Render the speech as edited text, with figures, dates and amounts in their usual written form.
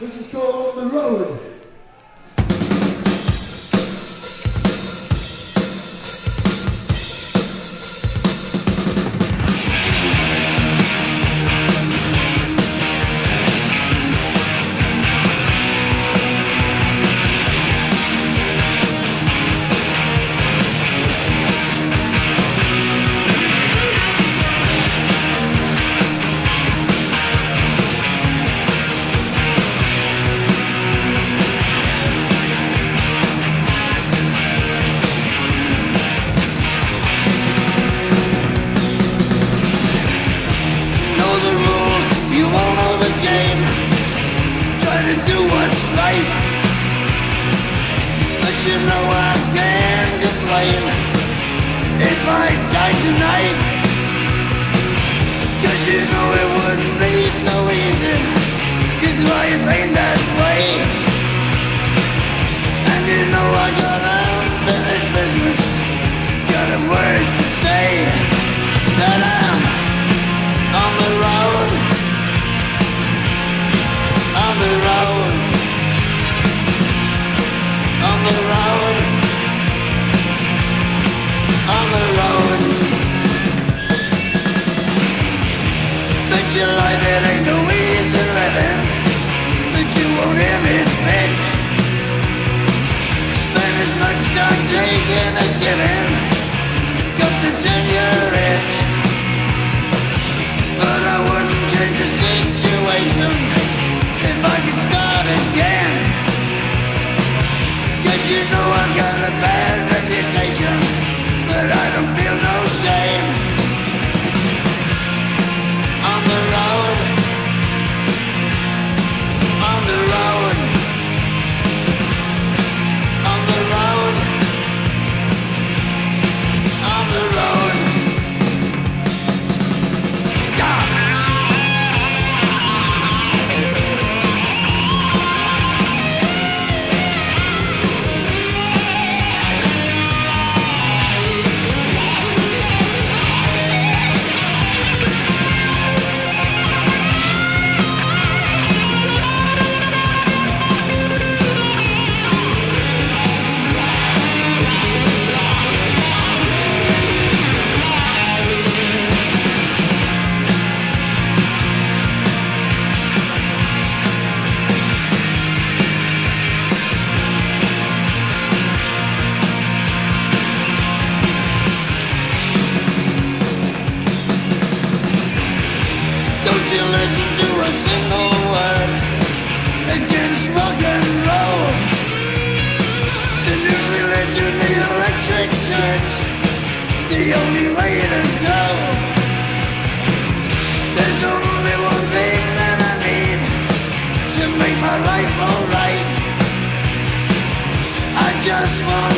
This is called On the Road. You know I can't complain if I die tonight, 'cause you know it wouldn't be so easy, 'cause life ain't that way. And you know I got unfinished business, got a word to say, that I'm on the road, on the road, on the road, on the road. Bet your life it ain't no easy living, but you won't hear me bitch. Spend as much time taking and giving, got the 10-year itch. But I wouldn't change the situation if I could start again. 'Cause you know I've got a bad reputation, but I don't feel no shame. On the road, on the road, on the road, on the road. Don't you listen to a single word against rock and roll. The new religion, the electric church, the only way to go. There's only one thing that I need to make my life alright. I just want